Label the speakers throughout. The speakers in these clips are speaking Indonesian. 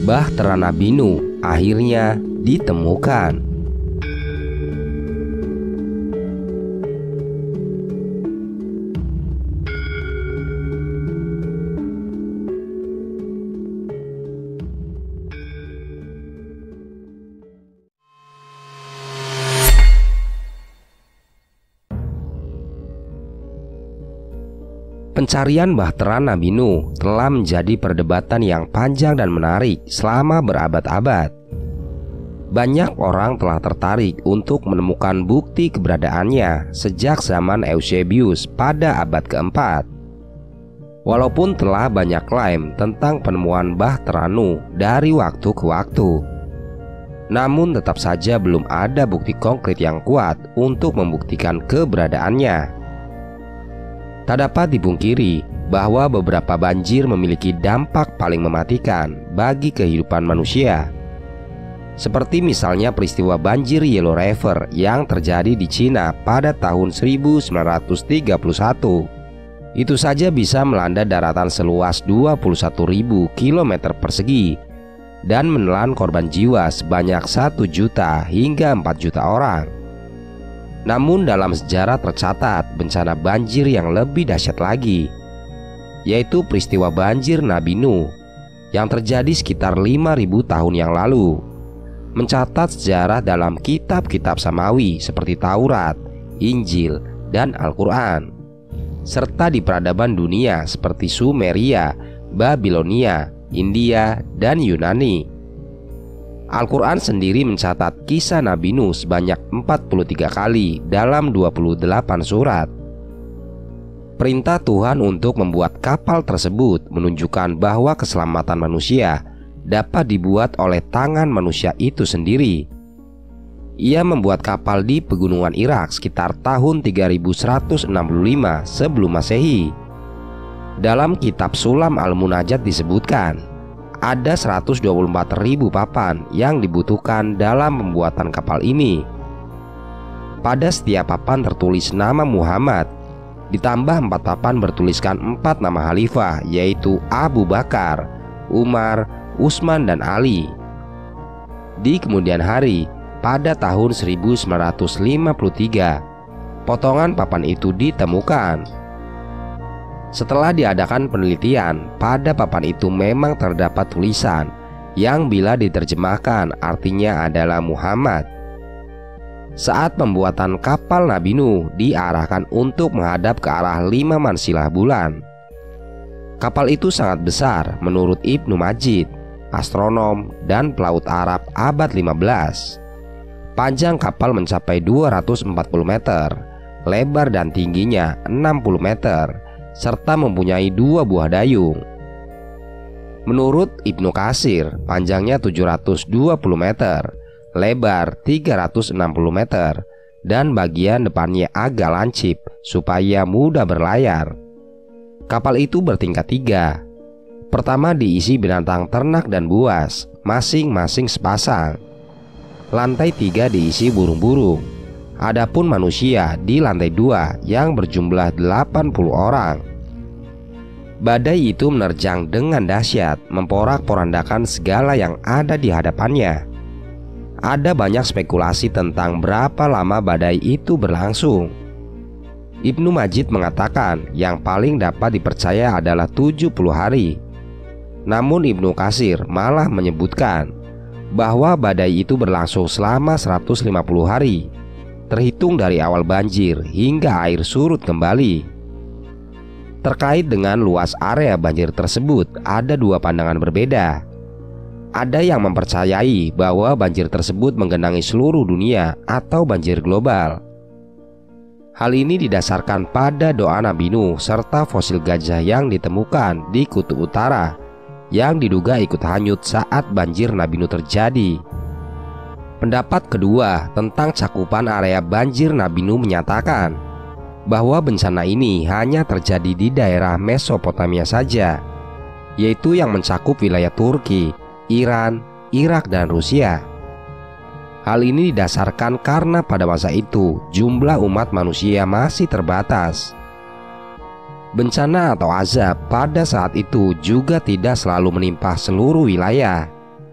Speaker 1: Bahtera Nabi Nuh akhirnya ditemukan. Pencarian bahtera Nabi Nuh telah menjadi perdebatan yang panjang dan menarik selama berabad-abad. Banyak orang telah tertarik untuk menemukan bukti keberadaannya sejak zaman Eusebius pada abad keempat. Walaupun telah banyak klaim tentang penemuan bahtera Nuh dari waktu ke waktu, namun tetap saja belum ada bukti konkret yang kuat untuk membuktikan keberadaannya. Tak dapat dipungkiri bahwa beberapa banjir memiliki dampak paling mematikan bagi kehidupan manusia. Seperti misalnya peristiwa banjir Yellow River yang terjadi di Cina pada tahun 1931. Itu saja bisa melanda daratan seluas 21.000 km persegi dan menelan korban jiwa sebanyak 1 juta hingga 4 juta orang. Namun dalam sejarah tercatat bencana banjir yang lebih dahsyat lagi, yaitu peristiwa banjir Nabi Nuh yang terjadi sekitar 5.000 tahun yang lalu. Mencatat sejarah dalam kitab-kitab Samawi seperti Taurat, Injil, dan Al-Quran, serta di peradaban dunia seperti Sumeria, Babilonia, India, dan Yunani. Al-Quran sendiri mencatat kisah Nabi Nuh sebanyak 43 kali dalam 28 surat. Perintah Tuhan untuk membuat kapal tersebut menunjukkan bahwa keselamatan manusia dapat dibuat oleh tangan manusia itu sendiri. Ia membuat kapal di pegunungan Irak sekitar tahun 3165 sebelum Masehi. Dalam kitab Sulam Al-Munajat disebutkan ada 124.000 papan yang dibutuhkan dalam pembuatan kapal ini. Pada setiap papan tertulis nama Muhammad, ditambah 4 papan bertuliskan 4 nama khalifah, yaitu Abu Bakar, Umar, Utsman, dan Ali. Di kemudian hari, pada tahun 1953, potongan papan itu ditemukan. Setelah diadakan penelitian, pada papan itu memang terdapat tulisan yang bila diterjemahkan artinya adalah Muhammad. Saat pembuatan kapal Nabi Nuh diarahkan untuk menghadap ke arah 5 mansilah bulan. Kapal itu sangat besar menurut Ibnu Majid, astronom dan pelaut Arab abad 15. Panjang kapal mencapai 240 meter, lebar dan tingginya 60 meter, serta mempunyai 2 buah dayung. Menurut Ibnu Katsir, panjangnya 720 meter, lebar 360 meter, dan bagian depannya agak lancip supaya mudah berlayar. Kapal itu bertingkat 3. Pertama diisi binatang ternak dan buas, masing-masing sepasang. Lantai 3 diisi burung-burung. Adapun manusia di lantai 2 yang berjumlah 80 orang. Badai itu menerjang dengan dahsyat, memporak-porandakan segala yang ada di hadapannya. Ada banyak spekulasi tentang berapa lama badai itu berlangsung. Ibnu Majid mengatakan yang paling dapat dipercaya adalah 70 hari. Namun Ibnu Katsir malah menyebutkan bahwa badai itu berlangsung selama 150 hari, terhitung dari awal banjir hingga air surut kembali. Terkait dengan luas area banjir tersebut, ada 2 pandangan berbeda. Ada yang mempercayai bahwa banjir tersebut menggenangi seluruh dunia atau banjir global. Hal ini didasarkan pada doa Nabi Nuh serta fosil gajah yang ditemukan di kutub utara yang diduga ikut hanyut saat banjir Nabi Nuh terjadi. Pendapat kedua tentang cakupan area banjir Nabi Nuh menyatakan bahwa bencana ini hanya terjadi di daerah Mesopotamia saja, yaitu yang mencakup wilayah Turki, Iran, Irak, dan Rusia. Hal ini didasarkan karena pada masa itu jumlah umat manusia masih terbatas. Bencana atau azab pada saat itu juga tidak selalu menimpa seluruh wilayah.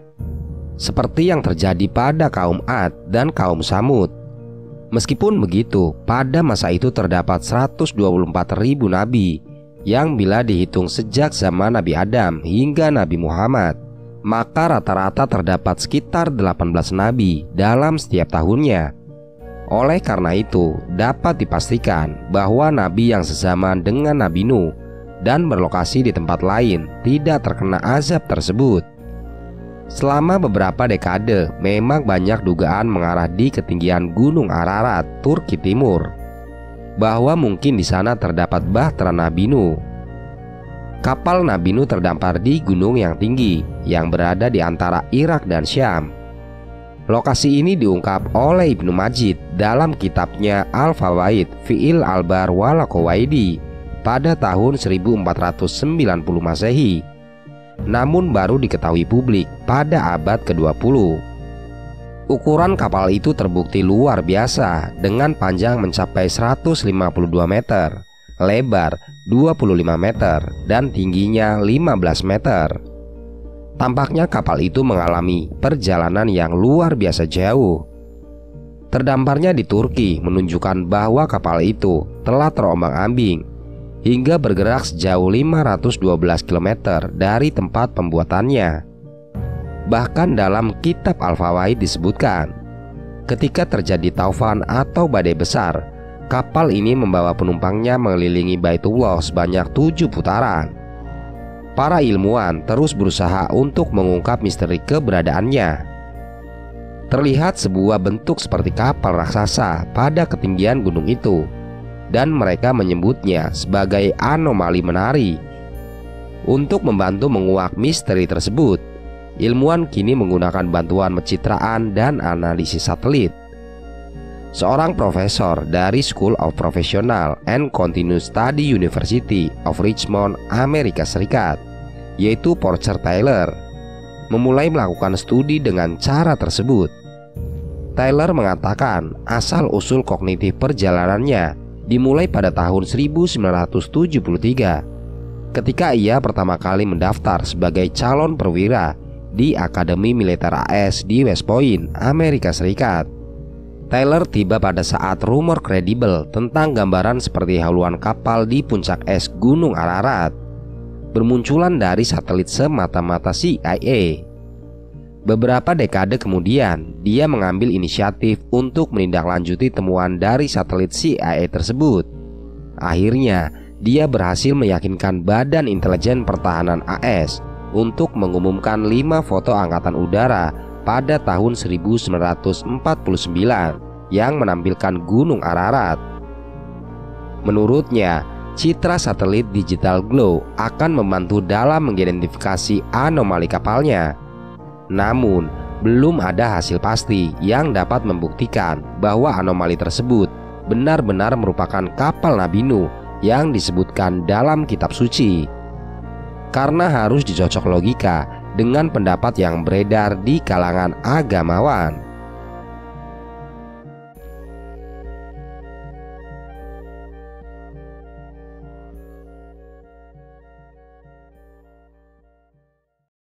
Speaker 1: seperti yang terjadi pada kaum Ad dan kaum Samud. Meskipun begitu, pada masa itu terdapat 124.000 nabi yang bila dihitung sejak zaman Nabi Adam hingga Nabi Muhammad, maka rata-rata terdapat sekitar 18 nabi dalam setiap tahunnya. Oleh karena itu, dapat dipastikan bahwa nabi yang sezaman dengan Nabi Nuh dan berlokasi di tempat lain tidak terkena azab tersebut. Selama beberapa dekade, memang banyak dugaan mengarah di ketinggian Gunung Ararat, Turki Timur, bahwa mungkin di sana terdapat bahtera Nabi Nuh. Kapal Nabi Nuh terdampar di gunung yang tinggi yang berada di antara Irak dan Syam. Lokasi ini diungkap oleh Ibnu Majid dalam kitabnya Al-Fawaid Fi'il Al-Bar wal Qawaidi pada tahun 1490 Masehi. Namun baru diketahui publik pada abad ke-20. Ukuran kapal itu terbukti luar biasa dengan panjang mencapai 152 meter, lebar 25 meter, dan tingginya 15 meter. Tampaknya kapal itu mengalami perjalanan yang luar biasa jauh. Terdamparnya di Turki menunjukkan bahwa kapal itu telah terombang-ambing hingga bergerak sejauh 512 km dari tempat pembuatannya. Bahkan dalam kitab Al-Fawaid disebutkan, ketika terjadi taufan atau badai besar, kapal ini membawa penumpangnya mengelilingi Baitullah sebanyak 7 putaran. Para ilmuwan terus berusaha untuk mengungkap misteri keberadaannya. Terlihat sebuah bentuk seperti kapal raksasa pada ketinggian gunung itu, dan mereka menyebutnya sebagai anomali menari. Untuk membantu menguak misteri tersebut, ilmuwan kini menggunakan bantuan pencitraan dan analisis satelit. Seorang profesor dari School of Professional and Continuous Study University of Richmond, Amerika Serikat, yaitu Porcher Taylor, memulai melakukan studi dengan cara tersebut. Taylor mengatakan asal-usul kognitif perjalanannya dimulai pada tahun 1973 ketika ia pertama kali mendaftar sebagai calon perwira di Akademi Militer AS di West Point, Amerika Serikat. Taylor tiba pada saat rumor kredibel tentang gambaran seperti haluan kapal di puncak es Gunung Ararat bermunculan dari satelit semata-mata CIA. Beberapa dekade kemudian, dia mengambil inisiatif untuk menindaklanjuti temuan dari satelit CIA tersebut. Akhirnya, dia berhasil meyakinkan Badan Intelijen Pertahanan AS untuk mengumumkan 5 foto angkatan udara pada tahun 1949 yang menampilkan Gunung Ararat. Menurutnya, citra satelit digital glow akan membantu dalam mengidentifikasi anomali kapalnya. Namun, belum ada hasil pasti yang dapat membuktikan bahwa anomali tersebut benar-benar merupakan kapal Nabi Nuh yang disebutkan dalam kitab suci. Karena harus dicocok logika dengan pendapat yang beredar di kalangan agamawan.